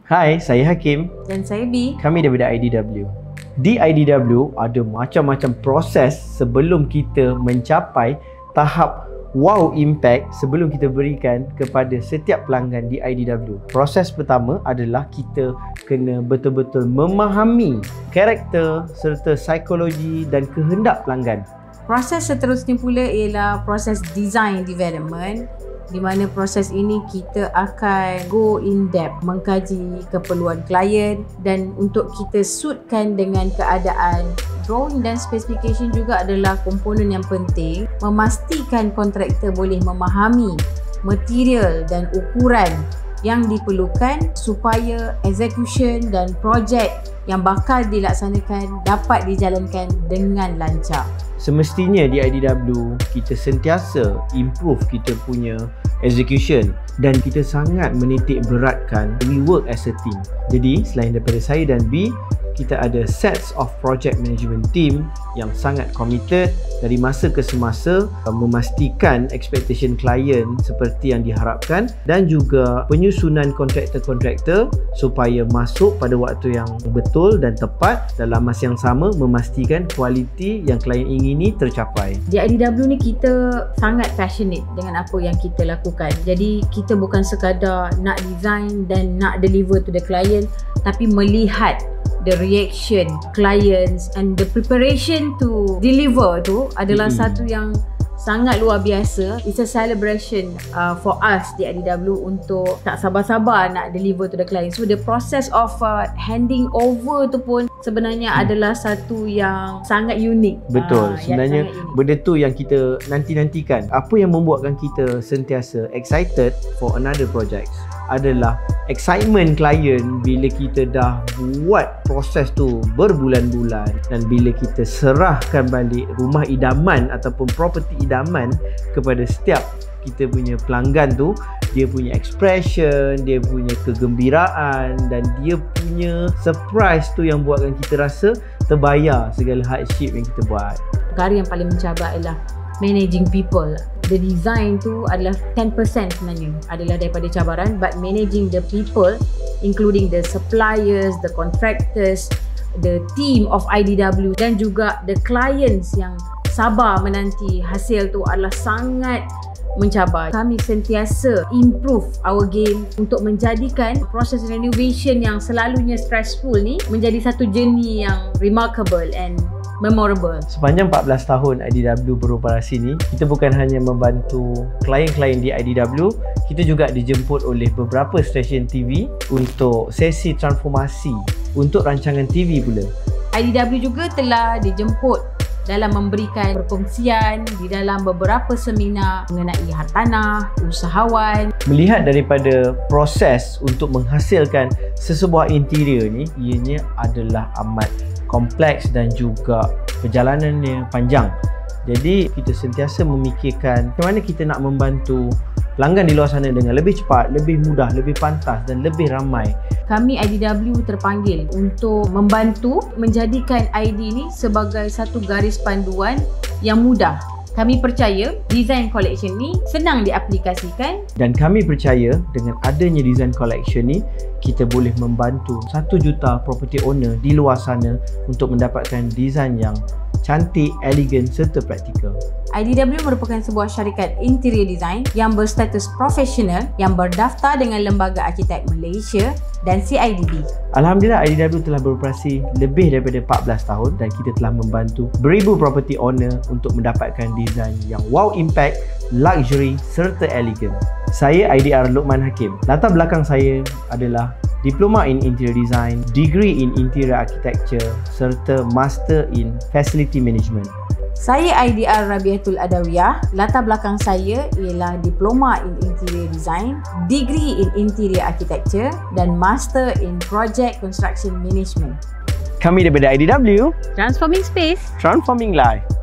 Hai, saya Hakim. Dan saya B. Kami daripada IDW. Di IDW ada macam-macam proses sebelum kita mencapai tahap wow impact sebelum kita berikan kepada setiap pelanggan di IDW. Proses pertama adalah kita kena betul-betul memahami karakter serta psikologi dan kehendak pelanggan. Proses seterusnya pula ialah proses design development, di mana proses ini kita akan go in depth mengkaji keperluan klien dan untuk kita suitkan dengan keadaan. Drawing dan specification juga adalah komponen yang penting, memastikan kontraktor boleh memahami material dan ukuran yang diperlukan supaya execution dan projek yang bakal dilaksanakan dapat dijalankan dengan lancar. Semestinya di IDW kita sentiasa improve kita punya execution dan kita sangat menitik beratkan we work as a team. Jadi selain daripada saya dan B, kita ada sets of project management team yang sangat committed dari masa ke semasa memastikan expectation klien seperti yang diharapkan dan juga penyusunan kontraktor-kontraktor supaya masuk pada waktu yang betul dan tepat dalam masa yang sama memastikan kualiti yang klien ingini tercapai. Di IDW ni kita sangat passionate dengan apa yang kita lakukan. Jadi kita bukan sekadar nak design dan nak deliver to the client, tapi melihat the reaction clients and the preparation to deliver tu adalah satu yang sangat luar biasa. It's a celebration for us di IDW untuk tak sabar-sabar nak deliver to the client. So the process of handing over tu pun sebenarnya adalah satu yang sangat unik. Betul, sebenarnya benda tu yang kita nanti-nantikan. Apa yang membuatkan kita sentiasa excited for another project adalah excitement klien bila kita dah buat proses tu berbulan-bulan dan bila kita serahkan balik rumah idaman ataupun property idaman kepada setiap kita punya pelanggan tu, dia punya expression, dia punya kegembiraan dan dia punya surprise tu yang buatkan kita rasa terbayar segala hardship yang kita buat. Perkara yang paling mencabar ialah managing people. The design tu adalah 10% sebenarnya adalah daripada cabaran, but managing the people including the suppliers, the contractors, the team of IDW dan juga the clients yang sabar menanti hasil tu adalah sangat mencabar. Kami sentiasa improve our game untuk menjadikan proses renovation yang selalunya stressful ni menjadi satu journey yang remarkable and memorable. Sepanjang 14 tahun IDW beroperasi ni, kita bukan hanya membantu klien-klien di IDW, kita juga dijemput oleh beberapa stesen TV untuk sesi transformasi untuk rancangan TV pula. IDW juga telah dijemput dalam memberikan perkongsian di dalam beberapa seminar mengenai hartanah, usahawan. Melihat daripada proses untuk menghasilkan sesebuah interior ni, ianya adalah amat kompleks dan juga perjalanannya panjang. Jadi kita sentiasa memikirkan macam mana kita nak membantu pelanggan di luar sana dengan lebih cepat, lebih mudah, lebih pantas dan lebih ramai. Kami IDW terpanggil untuk membantu menjadikan ID ni sebagai satu garis panduan yang mudah. Kami percaya design collection ni senang diaplikasikan dan kami percaya dengan adanya design collection ni kita boleh membantu 1 juta property owner di luar sana untuk mendapatkan design yang cantik, elegan serta praktikal. IDW merupakan sebuah syarikat interior design yang berstatus profesional yang berdaftar dengan Lembaga Arkitek Malaysia dan CIDB. Alhamdulillah, IDW telah beroperasi lebih daripada 14 tahun dan kita telah membantu beribu property owner untuk mendapatkan design yang wow impact, luxury serta elegan. Saya IDR Lokman Hakim. Latar belakang saya adalah Diploma in Interior Design, Degree in Interior Architecture serta Master in Facility Management. Saya IDR Rabiatul Adawiyah. Latar belakang saya ialah Diploma in Interior Design, Degree in Interior Architecture dan Master in Project Construction Management. Kami daripada IDW, Transforming Space, Transforming Life.